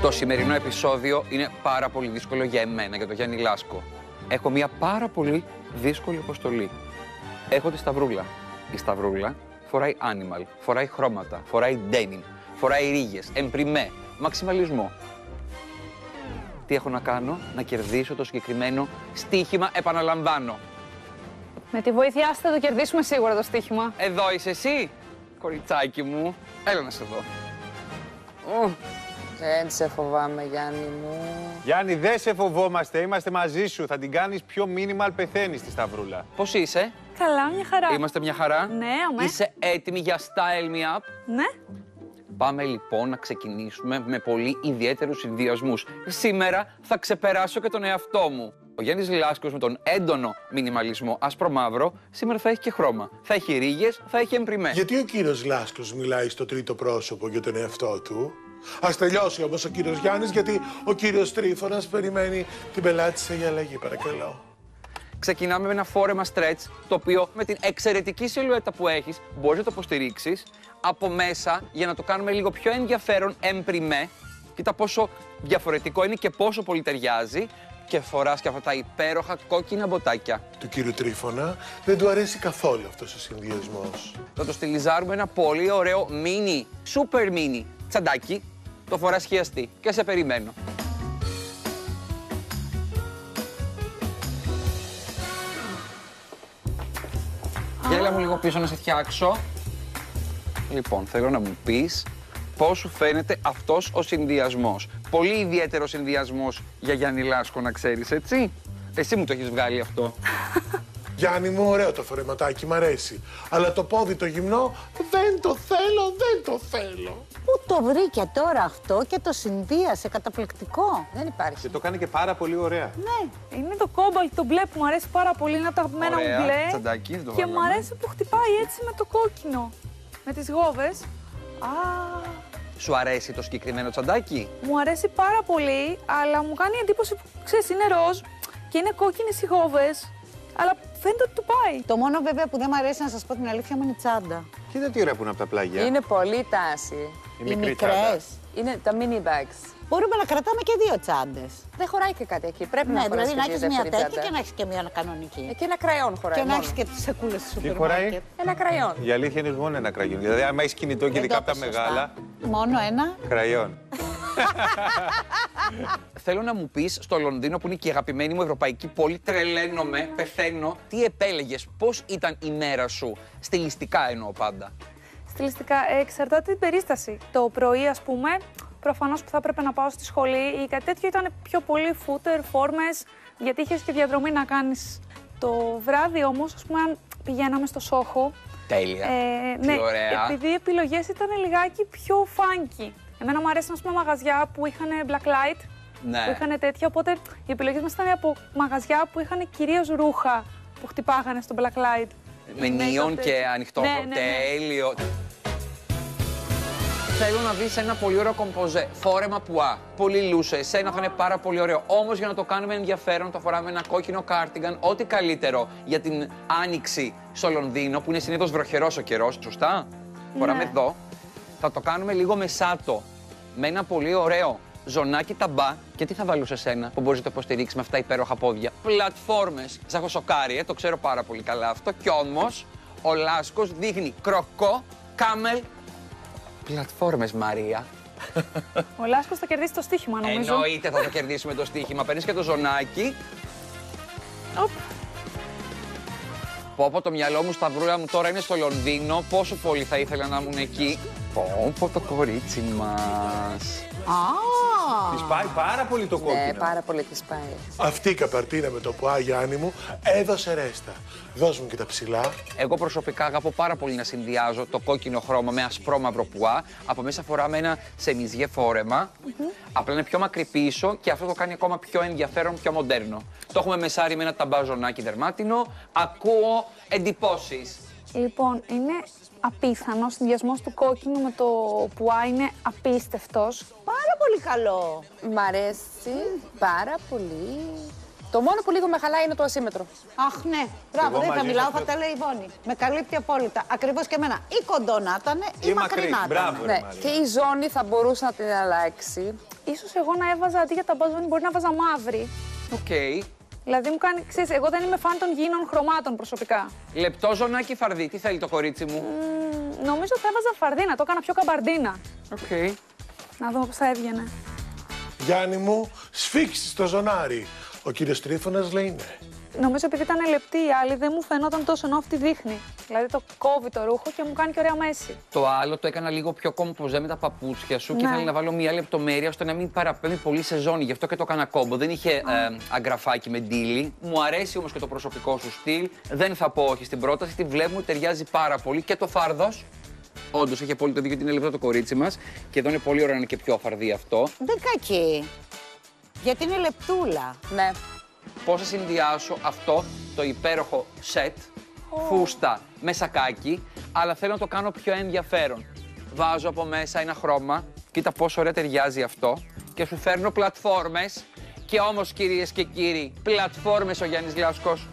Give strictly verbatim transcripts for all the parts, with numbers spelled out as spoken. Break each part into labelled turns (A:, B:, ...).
A: Το σημερινό επεισόδιο είναι πάρα πολύ δύσκολο για εμένα, για τον Γιάννη Λάσκο. Έχω μια πάρα πολύ δύσκολη αποστολή. Έχω τη Σταυρούλα. Η Σταυρούλα φοράει animal, φοράει χρώματα, φοράει denim, φοράει ρίγες, εμπριμέ, μαξιμαλισμό. Τι έχω να κάνω? Να κερδίσω το συγκεκριμένο στοίχημα, επαναλαμβάνω.
B: Με τη βοήθειά σου θα το κερδίσουμε σίγουρα το στοίχημα.
A: Εδώ είσαι εσύ, κοριτσάκι μου. Έλα να σε δω.
C: Δεν σε φοβάμαι, Γιάννη μου.
D: Γιάννη, δεν σε φοβόμαστε. Είμαστε μαζί σου. Θα την κάνεις πιο minimal, πεθαίνεις τη Σταυρούλα.
A: Πώς είσαι?
B: Καλά, μια χαρά.
A: Είμαστε μια χαρά.
B: Ναι, αμέ.
A: Είσαι έτοιμη για style me up?
B: Ναι.
A: Πάμε λοιπόν να ξεκινήσουμε με πολύ ιδιαίτερους συνδυασμούς. Σήμερα θα ξεπεράσω και τον εαυτό μου. Ο Γιάννης Λάσκος με τον έντονο μινιμαλισμό άσπρο-μαύρο σήμερα θα έχει και χρώμα. Θα έχει ρίγες, θα έχει εμπριμέ.
E: Γιατί ο κύριος Λάσκος μιλάει στο τρίτο πρόσωπο για τον εαυτό του? Ας τελειώσει όμως ο κύριος Γιάννης, γιατί ο κύριος Τρίφωνας περιμένει την πελάτησα για αλλαγή, παρακαλώ.
A: Ξεκινάμε με ένα φόρεμα stretch, το οποίο με την εξαιρετική σιλουέτα που έχεις μπορείς να το υποστηρίξεις από μέσα για να το κάνουμε λίγο πιο ενδιαφέρον εμπριμέ. Κοίτα πόσο διαφορετικό είναι και πόσο πολύ ταιριάζει. Και φοράς και αυτά τα υπέροχα κόκκινα μποτάκια.
E: Του κύριου Τρίφωνα δεν του αρέσει καθόλου αυτός ο συνδυασμός.
A: Θα το στιλιζάρουμε ένα πολύ ωραίο mini, super mini τσαντάκι. Το φοράς χιαστή και σε περιμένω. Γέλα μου λίγο πίσω να σε φτιάξω. Λοιπόν, θέλω να μου πεις πώς σου φαίνεται αυτός ο συνδυασμός. Πολύ ιδιαίτερο συνδυασμός για Γιάννη Λάσκο, να ξέρεις, έτσι. Εσύ μου το έχεις βγάλει αυτό.
E: Γιάννη μου, ωραίο το φορεματάκι, μ' αρέσει. Αλλά το πόδι το γυμνό δεν το θέλω, δεν το θέλω.
F: Πού το βρήκε τώρα αυτό και το συνδύασε, καταπληκτικό.
C: Δεν υπάρχει.
D: Και το κάνει και πάρα πολύ ωραία.
B: Ναι, είναι το κόμπαλτ, το μπλε που μου αρέσει πάρα πολύ, είναι από τα αγαπημένα μου
A: Ωραία,
B: μπλε.
A: τσαντάκι, το
B: Και μου
A: βάλαμε.
B: αρέσει που χτυπάει έτσι με το κόκκινο. Με τις γόβες. Α,
A: Σου αρέσει το συγκεκριμένο τσαντάκι?
B: μου αρέσει πάρα πολύ, αλλά μου κάνει εντύπωση που, ξέρεις, είναι ροζ και είναι κόκκινες οι γόβες, αλλά φαίνεται ότι του πάει.
F: Το μόνο βέβαια που δεν μου αρέσει, να σας πω την αλήθεια μου, είναι η τσάντα.
D: Κοίτα τι ωραία που είναι από τα πλάγια.
C: Είναι πολύ τάση.
D: Η
F: Οι
D: μικρή τσάντα.
F: μικρές.
C: Είναι τα mini bags.
F: Μπορούμε να κρατάμε και δύο τσάντες.
C: Δεν χωράει και κάτι εκεί. Πρέπει
F: Ναι,
C: να φοράς
F: δηλαδή να
C: και
F: έχεις
C: τη
F: μια
C: δεύτερη
F: τέτοια
C: τσάντα.
F: και να έχεις και μια κανονική.
C: Εκεί ένα κραϊόν χωράει.
F: Και να
C: μόνο.
F: έχεις και τις σακούλες του σούπερ
D: χωράει?
F: μάρκετ.
C: Ένα κραϊόν.
D: Η αλήθεια είναι μόνο ένα κραγιόν. Δηλαδή, άμα έχει κινητό και
F: Δεν
D: ειδικά
F: το
D: από τα
F: είπες σωστά.
D: μεγάλα.
F: Μόνο ένα.
D: Κραγιόν.
A: Θέλω να μου πεις στο Λονδίνο, που είναι και η αγαπημένη μου ευρωπαϊκή πόλη, τρελαίνομαι, πεθαίνω. Τι επέλεγες, πώς ήταν η μέρα σου, στιλιστικά εννοώ πάντα?
B: Στιλιστικά, ε, εξαρτάται την περίσταση. Το πρωί, ας πούμε, προφανώς που θα έπρεπε να πάω στη σχολή ή κάτι τέτοιο, ήταν πιο πολύ φούτερ, φόρμες, γιατί είχες και διαδρομή να κάνεις. Το βράδυ όμως, ας πούμε, αν πηγαίναμε στο Σόχο.
A: Τέλεια.
B: Ε,
A: Τι
B: ναι,
A: ωραία.
B: επειδή οι επιλογές ήταν λιγάκι πιο funky. Εμένα μου αρέσουν, ας πούμε, μαγαζιά που είχαν black light,
A: Ναι.
B: που είχαν τέτοια, οπότε οι επιλογές μας ήταν από μαγαζιά που είχαν κυρίως ρούχα που χτυπάγανε στο black light.
A: Με νίον και ανοιχτό.
B: Ναι, ναι, ναι.
A: Τέλειο. Θέλω να δεις ένα πολύ ωραίο κομποζέ. Φόρεμα πουά. Πολύ λούσο. Εσένα θα είναι πάρα πολύ ωραίο. Όμως για να το κάνουμε ενδιαφέρον, το φοράμε ένα κόκκινο κάρτιγκαν. Ό,τι καλύτερο για την άνοιξη στο Λονδίνο, που είναι συνήθως βροχερός ο καιρός. Σωστά. Φοράμε εδώ. Θα το κάνουμε λίγο με σάτο. Με ένα πολύ ωραίο ζωνάκι ταμπά. Και τι θα βάλω σε σένα που μπορείς να το υποστηρίξεις με αυτά τα υπέροχα πόδια? Πλατφόρμες. Σ' έχω σοκάρει, ε, το ξέρω πάρα πολύ καλά αυτό. Κι όμως ο Λάσκος δείχνει κροκό, κάμελ. Πλατφόρμες, Μαρία.
B: Ο Λάσκος θα κερδίσει το στοίχημα, νομίζω.
A: Εννοείται θα το κερδίσουμε το στοίχημα. Παίρνεις και το ζωνάκι.
B: Οπ.
A: Πω πω, το μυαλό μου, Σταυρούλα μου, τώρα είναι στο Λονδίνο. Πόσο πολύ θα ήθελα να ήμουν εκεί. Πω πω, το κορίτσι μας.
F: Α,
D: Τη πάει πάρα πολύ το κόκκινο.
C: Ναι, πάρα πολύ τη πάει.
E: Αυτή η καπαρτίνα με το πουά, Γιάννη μου, έδωσε ρέστα. Δώσ' μου και τα ψηλά.
A: Εγώ προσωπικά αγαπώ πάρα πολύ να συνδυάζω το κόκκινο χρώμα με ασπρόμαυρο πουά. Από μέσα φοράμε ένα σεμιζιέ φόρεμα. Απλά είναι πιο μακρύ πίσω και αυτό το κάνει ακόμα πιο ενδιαφέρον, πιο μοντέρνο. Το έχουμε μεσάρει με ένα ταμπάζονάκι δερμάτινο. Ακούω εντυπώσεις.
B: Λοιπόν, είναι απίθανο. Ο συνδυασμός του κόκκινου με το πουά είναι απίστευτος.
F: πάρα πολύ καλό.
C: Μ' αρέσει πάρα πολύ. Το μόνο που λίγο με χαλάει είναι το ασύμετρο.
F: Αχ, ναι. Μπράβο, δεν θα μιλάω, θα τα λέει η Βόνη. Με καλύπτει απόλυτα. Ακριβώς και εμένα. Ή κοντό να ήταν ή,
D: Ή
F: μακρινά
D: μακρύ.
F: ήταν.
D: Μπράβο.
C: Ναι, και η ζώνη θα μπορούσε να την αλλάξει.
B: Ίσως εγώ να έβαζα αντί για τα μπαζόνι, μπορεί να βάζα μαύρη.
A: Οκ.
B: Δηλαδή μου κάνει, ξέρεις, εγώ δεν είμαι φαν των γήινων χρωμάτων προσωπικά.
A: Λεπτό ζωνάκι φαρδί. Τι θέλει το κορίτσι μου.
B: Μ, νομίζω θα έβαζα φαρδί, να το έκανα πιο καμπαρντίνα.
A: Οκ.
B: Να δούμε πώς θα έβγαινε.
E: Γιάννη μου, σφίξει στο ζωνάρι. Ο κύριος Τρίφωνας λέει ναι.
B: Νομίζω επειδή ήταν λεπτή η άλλη, δεν μου φαινόταν τόσο ενώ αυτή δείχνει. Δηλαδή το κόβει το ρούχο και μου κάνει και ωραία μέση.
A: Το άλλο το έκανα λίγο πιο κομποζέ με τα παπούτσια σου και
B: Ναι.
A: ήθελα να βάλω μια λεπτομέρεια ώστε να μην παραπέμπει πολύ σε ζώνη. Γι' αυτό και το έκανα κόμπο. Δεν είχε ε, αγκραφάκι με ντύλι. Μου αρέσει όμως και το προσωπικό σου στυλ. Δεν θα πω όχι στην πρόταση. Τη βλέπουμε ότι ταιριάζει πάρα πολύ και το φάρδος. Όντως έχει απόλυτο δίκιο ότι είναι λεπτό το κορίτσι μας. Και εδώ είναι πολύ ωραίο να είναι και πιο φαρδί αυτό.
F: Δεν κακή. Γιατί είναι λεπτούλα.
C: Ναι.
A: Πώς θα συνδυάσω αυτό το υπέροχο σετ, φούστα με σακάκι, αλλά θέλω να το κάνω πιο ενδιαφέρον. Βάζω από μέσα ένα χρώμα, κοίτα πόσο ωραία ταιριάζει αυτό, και σου φέρνω πλατφόρμες. Και όμως, κυρίες και κύριοι, πλατφόρμες ο Γιάννης Λάσκος.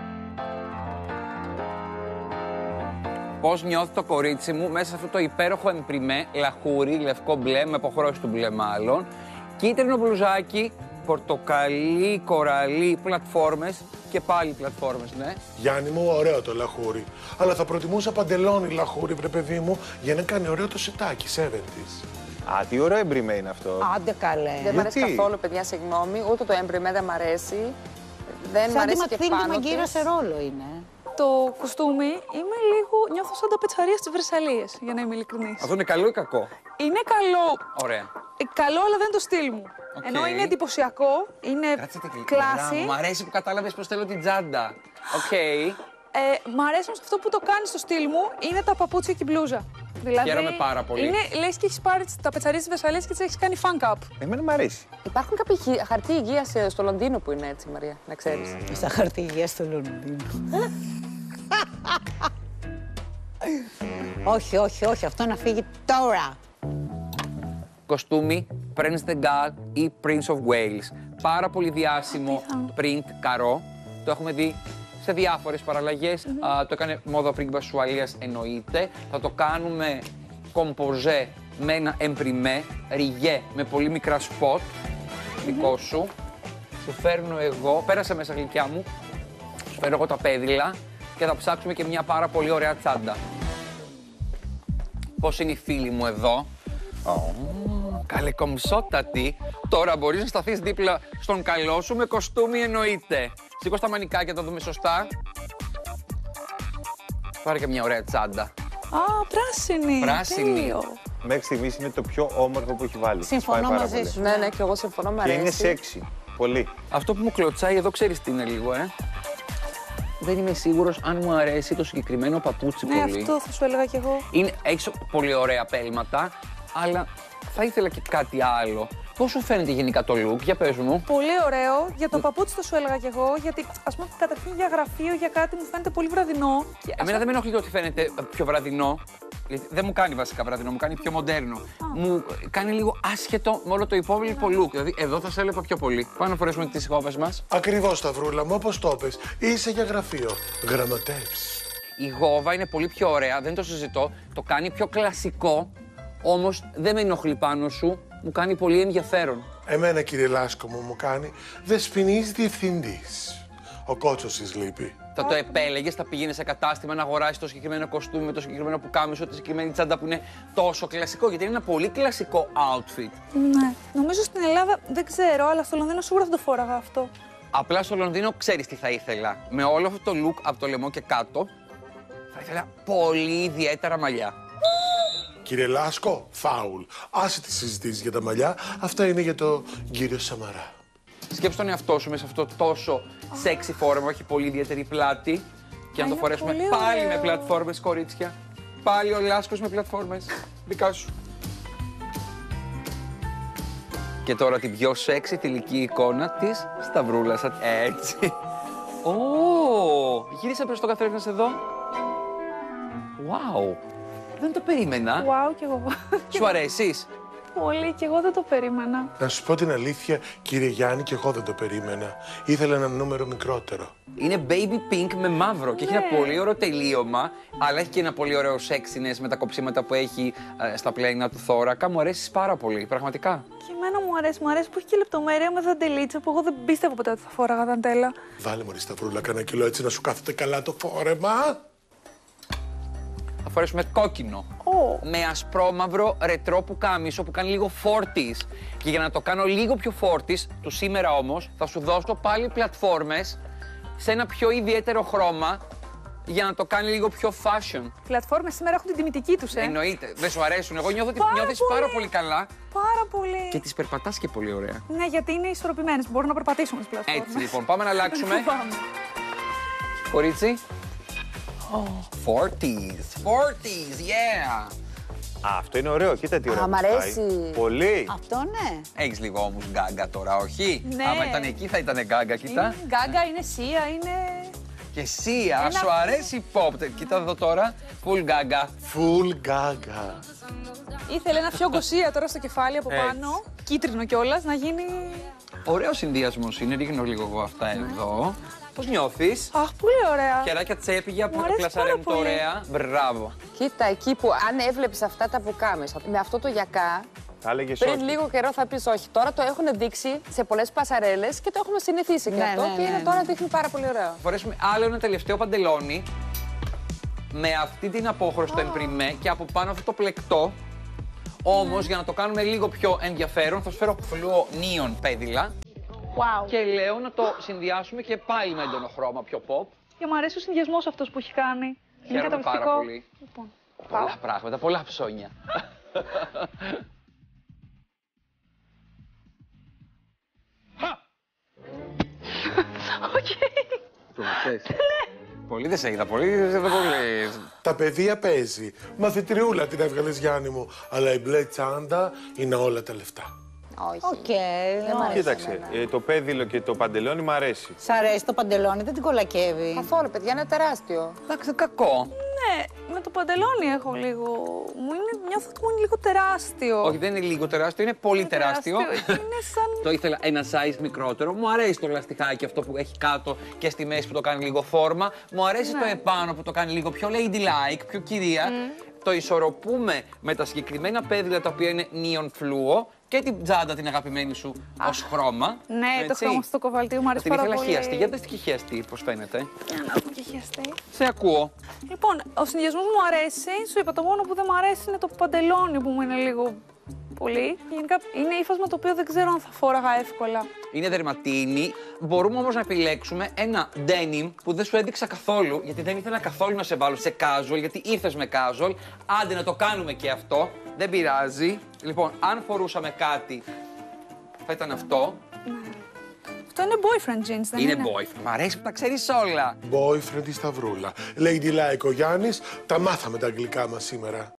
A: Πώς νιώθει το κορίτσι μου μέσα σε αυτό το υπέροχο εμπριμέ, λαχούρι, λευκό μπλε, με αποχρώσεις του μπλε μάλλον, κίτρινο μπλουζάκι, πορτοκαλί, κοραλί, πλατφόρμες και πάλι πλατφόρμες, ναι.
E: Γιάννη μου, ωραίο το λαχούρι. Αλλά θα προτιμούσα παντελόνι λαχούρι, βρε παιδί μου, για να κάνει ωραίο το σετάκι, εβδομήντα.
D: Α, τι ωραίο εμπριμέ είναι αυτό.
F: Άντε καλέ.
C: Δεν μ' αρέσει
D: Γιατί?
C: καθόλου, παιδιά, συγγνώμη. Ούτε το έμπριμέ δεν μ' αρέσει. Δεν μ'
F: Σαν τη
C: αρέσει και
F: Ματθίλνη
C: πάνω
F: Μαγκύρα
C: της.
F: σε ρόλο είναι.
B: Το κουστούμι είμαι λίγο, νιώθω σαν τα πετσαρία στις Βρυσαλίες, για να είμαι ειλικρινής.
A: Αυτό είναι καλό ή κακό?
B: Είναι καλό.
A: Ωραία.
B: Ε, καλό, αλλά δεν είναι το στυλ μου.
A: Οκ.
B: Ενώ είναι εντυπωσιακό, είναι
A: Κάτσε τι
B: κλάση.
A: Μ' αρέσει που κατάλαβες πως θέλω την τσάντα. Οκ.
B: Ε, μ' αρέσει όμως αυτό που το κάνει στο στυλ μου, είναι τα παπούτσια και η μπλούζα. Δηλαδή,
A: Χαίρομαι πάρα πολύ.
B: Είναι, λες και έχεις πάρει τα πετσαρίες της Βρυσαλίας και τις έχεις κάνει fan cup.
D: Εμένα μου αρέσει.
C: Υπάρχουν κάποιοι χι- χαρτί υγείας ε, στο Λονδίνο που είναι έτσι, Μαρία, να ξέρεις.
F: Στα χαρτιά στο Λονδίνο. όχι, όχι, όχι. Αυτό να φύγει τώρα.
A: Κοστούμι Prince de Galles ή Prince of Wales. Πάρα πολύ διάσημο print καρό. Το έχουμε δει σε διάφορες παραλλαγές. Α, το έκανε μόδα πρίγκιπας της Ουαλίας, εννοείται. Θα το κάνουμε κομποζέ με ένα εμπριμέ, ριγέ με πολύ μικρά σποτ. Δικό σου. Σου φέρνω εγώ, πέρασε μέσα γλυκιά μου. Σου φέρνω εγώ τα πέδιλα και θα ψάξουμε και μια πάρα πολύ ωραία τσάντα. Πώς είναι οι φίλοι μου εδώ. Καλεκομψότατη. Τώρα μπορείς να σταθείς δίπλα στον καλό σου με κοστούμι, εννοείται. Σήκω στα μανικάκια, τα δούμε σωστά. Πάρε και μια ωραία τσάντα.
B: Α, πράσινη.
A: Πράσινη.
B: Τέλειο.
D: Μέχρι στιγμής είναι το πιο όμορφο που έχει βάλει.
F: Συμφωνώ
D: Πάει πάρα
F: μαζί
D: πολύ.
F: σου.
C: Ναι, ναι, και εγώ συμφωνώ, μ'
D: Και
C: αρέσει.
D: είναι σεξι. Πολύ.
A: Αυτό που μου κλωτσάει εδώ, ξέρεις τι είναι λίγο, ε. Δεν είμαι σίγουρος αν μου αρέσει το συγκεκριμένο παπούτσι
B: Ναι,
A: πολύ.
B: αυτό θα σου έλεγα κι εγώ.
A: Είναι, έχεις πολύ ωραία πέλματα, αλλά θα ήθελα και κάτι άλλο. Πώς σου φαίνεται γενικά το look, για πες μου.
B: Πολύ ωραίο. Για το παπούτσι θα σου έλεγα κι εγώ. Γιατί, ας πούμε, καταρχήν για γραφείο, για κάτι μου φαίνεται πολύ βραδινό. Και, ας
A: Εμένα δεν με ενοχλεί το ότι φαίνεται πιο βραδινό. Γιατί δεν μου κάνει βασικά βραδινό, μου κάνει πιο μοντέρνο. Μου κάνει λίγο άσχετο με όλο το υπόλοιπο look. Δηλαδή, εδώ θα σε έλεγα πιο πολύ. Πάμε να φορέσουμε τις γόβες μας.
E: Ακριβώς, Σταυρούλα μου, όπως το πες. Είσαι για γραφείο. Γραμματεύς.
A: Η γόβα είναι πολύ πιο ωραία, δεν το συζητώ. Το κάνει πιο κλασικό, όμως δεν με ενοχλεί πάνω σου. Μου κάνει πολύ ενδιαφέρον.
E: Εμένα, κύριε Λάσκο μου, μου κάνει δεσποινής διευθυντής. Ο κότσος της λείπει.
A: Θα το επέλεγες, θα πήγαινε σε κατάστημα να αγοράσει το συγκεκριμένο κοστούμι με το συγκεκριμένο πουκάμισο, τη συγκεκριμένη τσάντα που είναι τόσο κλασικό, γιατί είναι ένα πολύ κλασικό outfit.
B: Ναι. Νομίζω στην Ελλάδα δεν ξέρω, αλλά στο Λονδίνο σίγουρα θα το φόραγα αυτό.
A: Απλά στο Λονδίνο ξέρεις τι θα ήθελα. Με όλο αυτό το look από το λαιμό και κάτω, θα ήθελα πολύ ιδιαίτερα μαλλιά.
E: Κύριε Λάσκο, φάουλ. Άσε τις συζητήσεις για τα μαλλιά. Αυτά είναι για το κύριο Σαμαρά.
A: Σκέψου τον εαυτό σου μέσα σε αυτό το τόσο sexy φόρμα, έχει πολύ ιδιαίτερη πλάτη. Και να το
B: είναι
A: φορέσουμε
B: πολύ
A: πάλι
B: ωραίο.
A: με πλατφόρμες, κορίτσια. Πάλι ο Λάσκος με πλατφόρμες. Δικά σου. Και τώρα την πιο sexy θηλυκή εικόνα της Σταυρούλας. Έτσι. Ω, γύρισε προς το καθρέφνας εδώ. Wow. Δεν το περίμενα.
B: Wow, κι εγώ.
A: Σου αρέσεις?
B: πολύ και εγώ δεν το περίμενα.
E: Να σου πω την αλήθεια, κύριε Γιάννη, και εγώ δεν το περίμενα. Ήθελα ένα νούμερο μικρότερο.
A: Είναι baby pink με μαύρο και έχει ένα πολύ ωραίο τελείωμα, αλλά έχει και ένα πολύ ωραίο sexiness με τα κοψίματα που έχει ε, στα πλέινα του θώρακα. Μου αρέσει πάρα πολύ, πραγματικά.
B: Και εμένα μου αρέσει, μου αρέσει που έχει και λεπτομέρεια με δαντελίτσα που εγώ δεν πίστευα ποτέ ότι θα φόραγα δαντέλα.
E: Βάλε μωρή σταυρούλα κανένα κιλό έτσι να σου κάθεται καλά το φόρεμα.
A: Θα φορέσουμε κόκκινο.
B: Oh.
A: Με ασπρόμαυρο ρετρό πουκάμισο που κάνει λίγο φόρτις. Και για να το κάνω λίγο πιο φόρτις, του σήμερα όμως, θα σου δώσω πάλι πλατφόρμες σε ένα πιο ιδιαίτερο χρώμα για να το κάνει λίγο πιο fashion.
B: Πλατφόρμες σήμερα έχουν την τιμητική τους, ε.
A: Εννοείται. Δεν σου αρέσουν. Εγώ νιώθω ότι
B: Πάρα
A: νιώθεις
B: πολύ.
A: πάρα πολύ καλά.
B: Πάρα πολύ.
A: Και τις περπατάς και πολύ ωραία.
B: Ναι, γιατί είναι ισορροπημένες. Μπορούν να περπατήσουν τις πλατφόρμες.
A: Έτσι λοιπόν, πάμε να αλλάξουμε.
B: Πάμε.
A: Κορίτσι. φορτις. φορτις, yeah!
D: Α, αυτό είναι ωραίο, κοίτα τι ωραίο.
C: Α, μ'
D: που
C: αρέσει.
D: πάει. Πολύ.
F: Αυτό ναι.
A: Έχεις λίγο όμως γκάγκα τώρα, όχι?
B: Ναι.
A: Άμα ήταν εκεί θα ήταν γκάγκα, κοίτα.
B: Είναι γκάγκα, είναι σία, είναι...
A: Και σία,
B: Ένα-
A: σου αρέσει η pop. Κοίτα εδώ τώρα, full γκάγκα.
E: Full gaga.
B: Ήθελε ένα πιο γκωσία τώρα στο κεφάλι από
D: Έτσι.
B: πάνω. Κίτρινο κιόλας, να γίνει...
A: Ωραίο συνδυασμός είναι, ρίχνω λίγο εγώ αυτά εδώ. Πώς νιώθεις?
B: Αχ, πολύ ωραία.
A: Κεράκια τσέπηγια που
B: Μου
A: το
B: αρέσει
A: πλασαρέμ
B: πάρα πολύ.
A: ωραία. Μπράβο.
C: Κοίτα, εκεί που αν έβλεπες αυτά τα πουκάμισα με αυτό το γιακά,
D: Θα έλεγες
C: πριν
D: όχι.
C: λίγο καιρό θα πεις όχι. Τώρα το έχουν δείξει σε πολλές πασαρέλες και το έχουμε συνηθίσει και
F: Ναι,
C: αυτό
F: ναι,
C: και
F: ναι,
C: είναι
F: ναι.
C: τώρα δείχνει πάρα πολύ ωραίο.
A: Θα φορέσουμε άλλο ένα τελευταίο παντελόνι με αυτή την απόχρωστο εμπριμέ και από πάνω αυτό το πλεκτό. Όμως για να το κάνουμε λίγο πιο ενδιαφέρον θα σου φέρω φλουο νίον πέδιλα
B: Wow.
A: και λέω να το συνδυάσουμε και πάλι με έντονο χρώμα πιο pop.
B: Και μου αρέσει ο συνδυασμός αυτός που έχει κάνει. Είναι
A: Χαίρομαι
B: καταπληκτικό.
A: πάρα πολύ.
B: Λοιπόν,
A: Πολλά πράγματα, πολλά ψώνια. Το μαθες. Πολύ δεν σε είδα, πολύ δεν πολύ.
E: Τα παιδεία παίζει. Μαθητριούλα την έβγαλες Γιάννη μου. Αλλά η μπλε τσάντα είναι όλα τα λεφτά.
C: Όχι.
F: Οκ.
C: Δεν μ' αρέσει
D: Κοίταξε,
C: εμένα.
D: ε, το πέδιλο και το παντελόνι μ' αρέσει.
F: Σ' αρέσει το παντελόνι, δεν την κολακεύει.
C: Καθόλου, παιδιά, είναι τεράστιο.
A: Εντάξει, κακό.
B: ναι, με το παντελόνι έχω λίγο... Μου είναι, νιώθω ότι μου είναι λίγο τεράστιο.
A: Όχι, δεν είναι λίγο τεράστιο, είναι πολύ
B: Είναι
A: τεράστιο.
B: Είναι σαν...
A: Το ήθελα ένα size μικρότερο. Μου αρέσει το λαστιχάκι αυτό που έχει κάτω και στη μέση που το κάνει λίγο φόρμα. Μου αρέσει το επάνω που το κάνει λίγο πιο ladylike, πιο κυρία. Το ισορροπούμε με τα συγκεκριμένα πέδιλα τα οποία είναι neon fluo και την τσάντα την αγαπημένη σου ως χρώμα.
B: Ναι, το
A: Έτσι.
B: χρώμα στο κοβαλτίο μου αρέσει
A: Την
B: πάρα
A: ήθελα
B: πολύ.
A: χιαστή. Για δες τη χιαστή, πώς φαίνεται.
B: Για να δούμε και χιαστή.
A: Σε ακούω.
B: Λοιπόν, ο συνδυασμός μου αρέσει. Σου είπα, το μόνο που δεν μου αρέσει είναι το παντελόνι που μου είναι λίγο πολύ. Γενικά είναι ύφασμα το οποίο δεν ξέρω αν θα φόραγα εύκολα.
A: Είναι δερματίνη. Μπορούμε όμως να επιλέξουμε ένα denim που δεν σου έδειξα καθόλου, γιατί δεν ήθελα καθόλου να σε βάλω σε casual, γιατί ήρθες με casual. Άντε να το κάνουμε και αυτό. Δεν πειράζει. Λοιπόν, αν φορούσαμε κάτι, θα ήταν αυτό.
B: Αυτό είναι boyfriend jeans, δεν είναι.
A: Είναι boyfriend. Μ' αρέσει που τα ξέρεις όλα.
E: Boyfriend η Σταυρούλα. Lady Like ο Γιάννης, τα μάθαμε τα αγγλικά μας σήμερα.